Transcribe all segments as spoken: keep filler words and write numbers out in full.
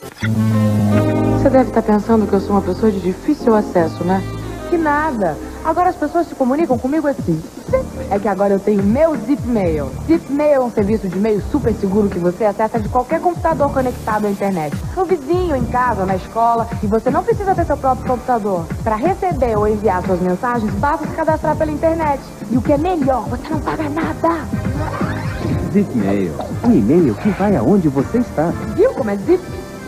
Você deve estar pensando que eu sou uma pessoa de difícil acesso, né? Que nada. Agora as pessoas se comunicam comigo assim. É que agora eu tenho meu Zipmail. Zipmail é um serviço de e-mail super seguro que você acessa de qualquer computador conectado à internet. No vizinho, em casa, na escola. E você não precisa ter seu próprio computador. Para receber ou enviar suas mensagens, basta se cadastrar pela internet. E o que é melhor, você não paga nada. Zipmail. Um e-mail que vai aonde você está. Viu como é zip?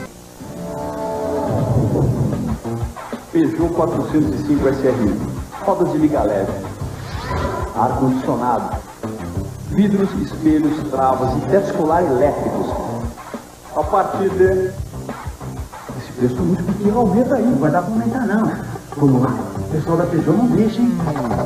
Peugeot quatrocentos e cinco S R I. Rodas de liga leve. Ar-condicionado. Vidros, espelhos, travas e teto escolar elétricos. A partir de... Esse preço é muito pequeno, aumenta aí. Não vai dar pra aumentar, não. Vamos lá. O pessoal da Peugeot não deixa, hein?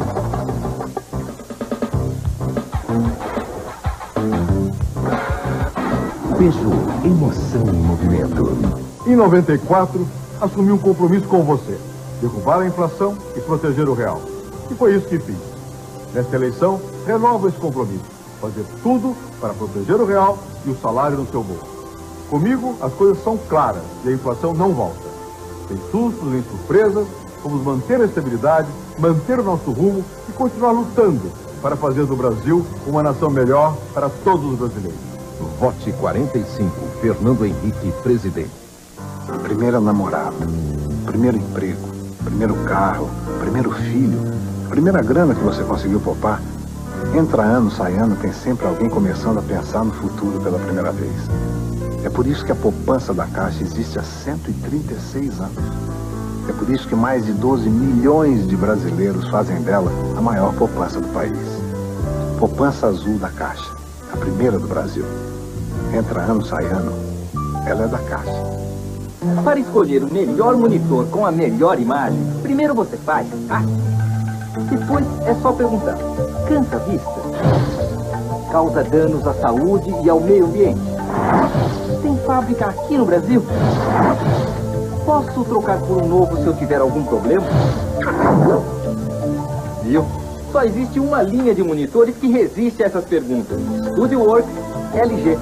Peugeot, emoção em movimento. Em noventa e quatro, assumi um compromisso com você. Derrubar a inflação e proteger o real. E foi isso que fiz. Nesta eleição, renovo esse compromisso. Fazer tudo para proteger o real e o salário no seu bolso. Comigo, as coisas são claras e a inflação não volta. Sem sustos nem surpresas, vamos manter a estabilidade, manter o nosso rumo e continuar lutando para fazer do Brasil uma nação melhor para todos os brasileiros. Vote quarenta e cinco, Fernando Henrique, presidente. Primeira namorada, primeiro emprego, primeiro carro, primeiro filho, primeira grana que você conseguiu poupar. Entra ano, sai ano, tem sempre alguém começando a pensar no futuro pela primeira vez. É por isso que a poupança da Caixa existe há cento e trinta e seis anos. É por isso que mais de doze milhões de brasileiros fazem dela a maior poupança do país. Poupança Azul da Caixa, a primeira do Brasil. Entra ano, sai ano, ela é da Caixa. Para escolher o melhor monitor com a melhor imagem, primeiro você faz ah, depois é só perguntar: cansa a vista? Causa danos à saúde e ao meio ambiente? Tem fábrica aqui no Brasil? Posso trocar por um novo se eu tiver algum problema? Viu? Só existe uma linha de monitores que resiste a essas perguntas: StudioWorks L G.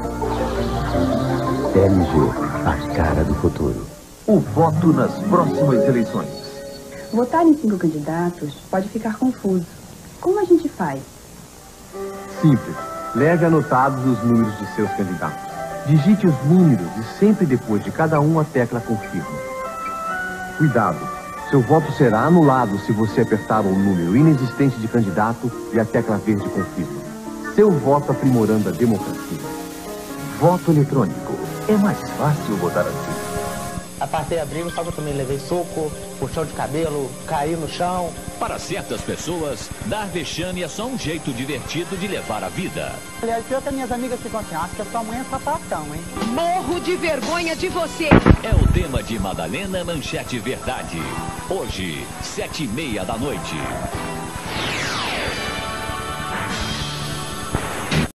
L G. A cara do futuro. O voto nas próximas eleições. Votar em cinco candidatos pode ficar confuso. Como a gente faz? Simples. Leve anotados os números de seus candidatos. Digite os números e sempre depois de cada um a tecla confirma. Cuidado. Seu voto será anulado se você apertar um número inexistente de candidato e a tecla verde confirma. Seu voto aprimorando a democracia. Voto eletrônico. É mais fácil votar assim. Apartei abrigo, só que eu também levei soco, puxão de cabelo, caí no chão. Para certas pessoas, dar vexame é só um jeito divertido de levar a vida. Aliás, pior que as minhas amigas ficam assim, acho que a sua mãe é sapatão, hein? Morro de vergonha de você! É o tema de Madalena Manchete Verdade. Hoje, sete e meia da noite.